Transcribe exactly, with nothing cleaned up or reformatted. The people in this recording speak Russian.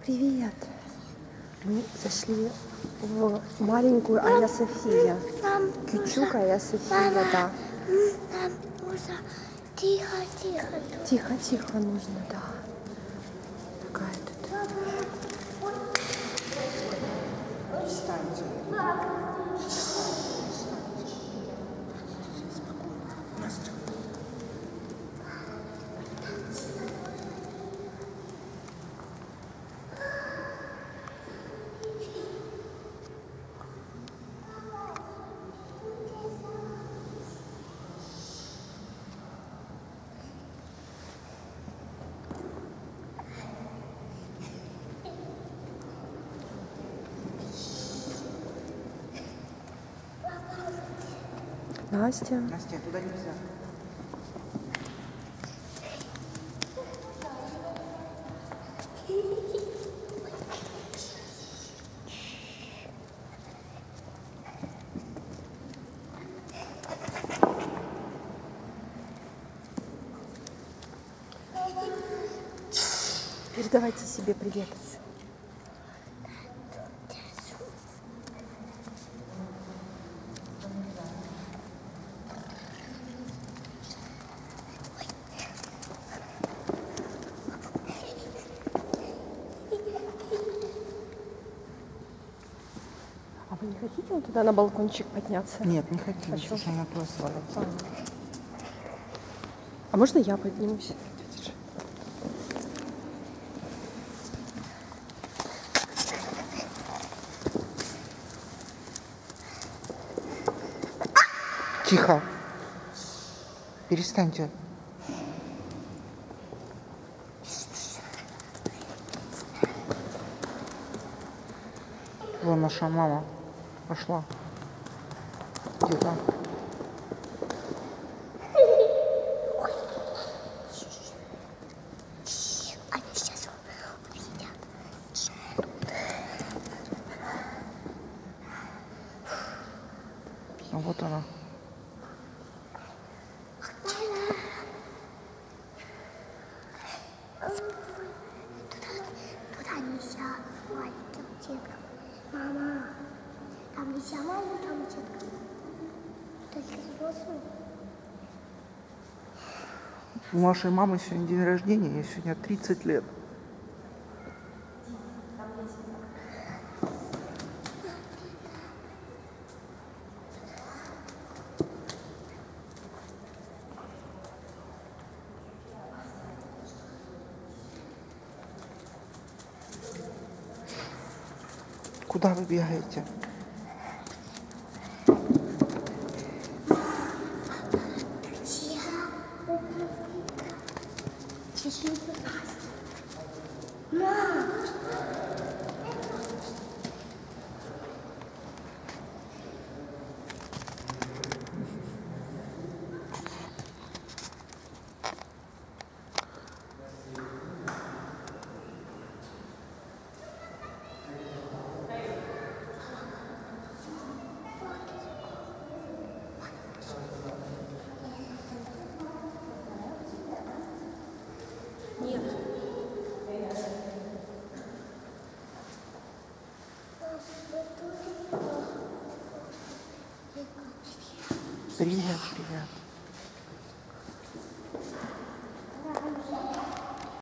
Привет. Мы зашли в маленькую Айя София. Кючук Айя София, да. Нам нужно тихо, тихо. Тихо, тихо нужно, да. Такая тут. Настя. Настя, туда нельзя. Передавайте себе привет. А вы не хотите вот туда на балкончик подняться? Нет, не хотим, Хочу. потому что она туда свалится. А, а можно я поднимусь? Тихо. Перестаньте. Вон наша мама пошла. Тихо. Они сейчас увидят. А вот она. Туда нельзя маленьким деткам. Мама, там нельзя маленьким деткам. Только взрослым. У нашей мамы сегодня день рождения, ей сегодня тридцать лет. Куда вы бегаете? Тише, не попасть. Мам! Нет. Привет, привет.